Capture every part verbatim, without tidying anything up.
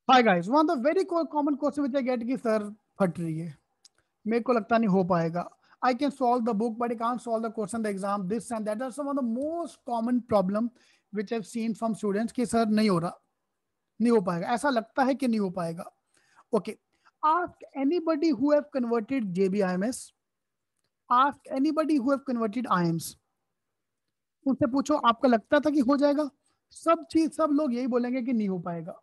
Hi guys, one of the very common question which I get कि sir फट रही है, मेरे को लगता नहीं हो पाएगा. I can solve the book but I can't solve the question the exam this and that are some of the most common problem which I seen from students कि सर नहीं हो रहा, नहीं हो पाएगा, ऐसा लगता है कि नहीं हो पाएगा. Okay, ask anybody who have converted JB IIMs, ask anybody who have converted IIMs. उनसे पूछो आपको लगता था कि हो जाएगा. सब चीज सब लोग यही बोलेंगे कि नहीं हो पाएगा.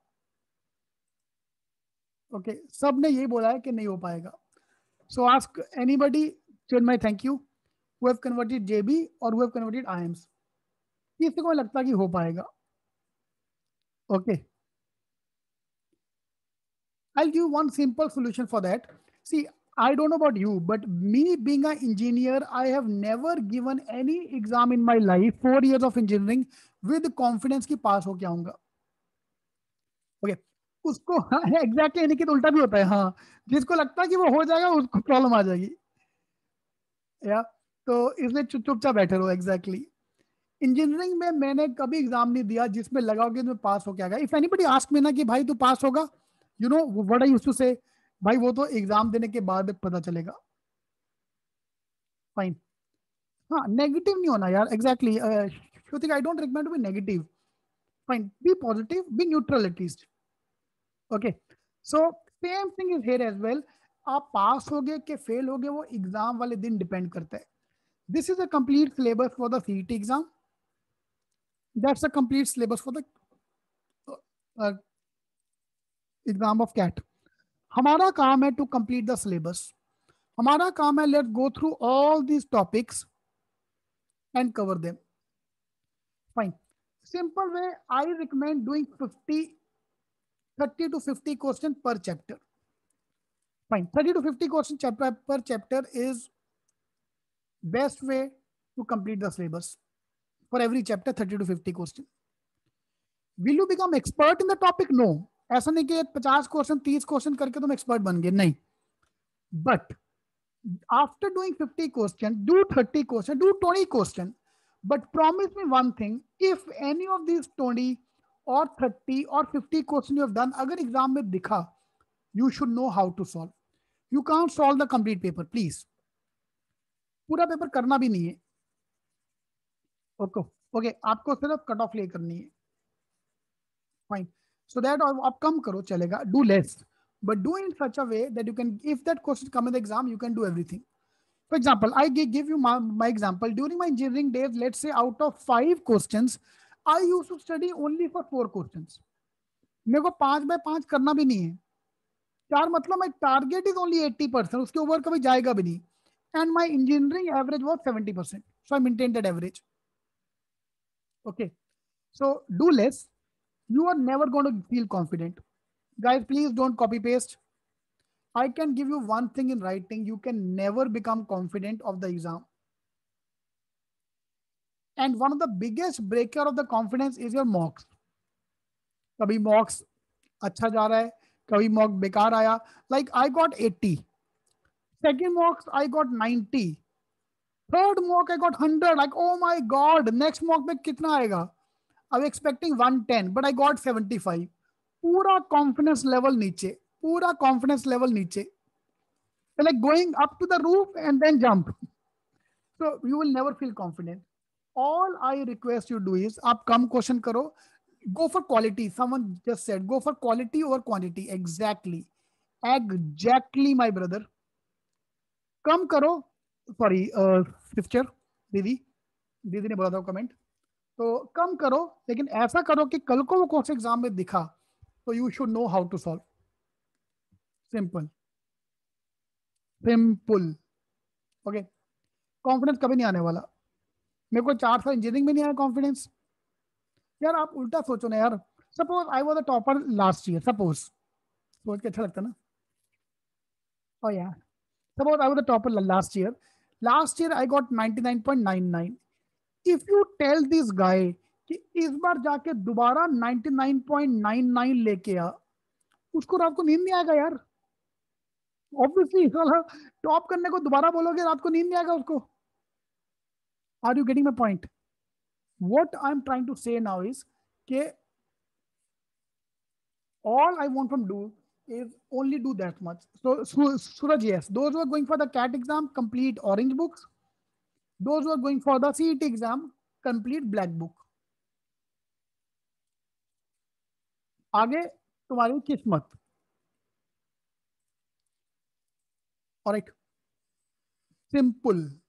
ओके okay, सब ने यही बोला है कि नहीं हो पाएगा. So ask anybody, tell my thank you, who have converted J B or who have converted I I Ms. किसी को लगता कि हो पाएगा. Okay, I'll give one simple solution for that. See, I don't know about you, but me being an engineer, I have never given any exam in my life, four years of engineering, with confidence कि पास हो के आऊंगा. Okay, उसको exactly यानी कि तो उल्टा भी होता है. हाँ, जिसको लगता है कि वो हो जाएगा उसको प्रॉब्लम आ जाएगी. या तो इसलिए चुप चुपचाप बैठे रहो. Exactly exactly. इंजीनियरिंग में मैंने कभी एग्जाम नहीं दिया जिसमें लगा होगा मैं पास हो गया. इफ एनीबडी आस्क मी ना कि भाई तू पास होगा, you know what I used to say, भाई वो तो एग्जाम देने के बाद पता चलेगा. फाइन. हाँ, नेगेटिव नहीं होना यार. Exactly Shrutik, I don't recommend to be negative. Fine, be positive, be neutral at least. Okay, so same thing is here as well. आप पास हो गए कि फेल हो गए वो एग्जाम वाले दिन डिपेंड करता है. This is a complete syllabus for the CET exam. That's a complete syllabus for the exam of CAT. हमारा काम है टू कंप्लीट द सिलेबस. हमारा काम है let go through all these topics and cover them. Fine. Simple way, I recommend doing fifty thirty to fifty question per chapter. Fine, thirty to fifty question chapter per chapter is best way to complete the syllabus. For every chapter thirty to fifty question. Will you become expert in the topic? No. ऐसा नहीं कि पचास question तीस question करके तुम expert बन गए, नहीं. But after doing fifty question, do thirty question, do twenty question. But promise me one thing, if any of these twenty or thirty or fifty question you have done, agar exam mein dikha, you should know how to solve. You can't solve the complete paper, please. पूरा paper करना भी नहीं है. Okay okay, आपको सिर्फ cut off ले करनी है. फाइन. सो दैट आप कम करो चलेगा, do less, but do in such a way that you can, if that question come in the exam, you can do everything. For example, I give you my, my example. During my engineering days, let's say out of five questions, I used to study only for four questions. मेरे को पांच bye पांच करना भी नहीं है. चार मतलब my target is only eighty percent. उसके ऊपर कभी जाएगा भी नहीं. And my engineering average was seventy percent. So I maintained that average. Okay. So do less. You are never going to feel confident. Guys, please don't copy paste. I can give you one thing in writing. You can never become confident of the exam. And one of the biggest breaker of the confidence is your mocks. कभी mocks अच्छा जा रहा है, कभी mock बेकार आया. Like I got eighty. Second mocks I got ninety. Third mock I got one hundred. Like oh my god, next mock में कितना आएगा? I was expecting one ten, but I got seventy-five. पूरा confidence level नीचे, पूरा confidence level नीचे. Like going up to the roof and then jump. So you will never feel confident. All I request you do is आप कम question करो. Go for quality. Someone just said go for quality over quantity. Exactly. Exactly, my brother. कम करो. Sorry sister, दीदी दीदी ने बोला था कमेंट. तो कम करो, लेकिन ऐसा करो कि कल को वो कौन से एग्जाम में दिखा तो you should know how to solve. Simple simple. Okay, confidence कभी नहीं आने वाला. मेरे को चार साल इंजीनियरिंग में नहीं आया कॉन्फिडेंस. यार आप उल्टा सोचो ना यार. Suppose I was the topper last year. Suppose, सोच के अच्छा लगता ना. ओ यार, suppose I was the topper last year. Last year I got ninety nine point nine nine. If you tell this guy कि इस बार जाके दोबारा ninety nine point nine nine लेके आ, उसको रात को नींद नहीं आएगा यार. ऑब्वियसली साला टॉप करने को दोबारा बोलोगे, रात को नींद नहीं आएगा उसको. Are you getting my point? What I am trying to say now is के All I want from do is only do that much. So, Su- Suraj, yes, those who are going for the CAT exam, complete orange books. Those who are going for the C E T exam, complete black book. आगे तुम्हारी किस्मत. All right, simple.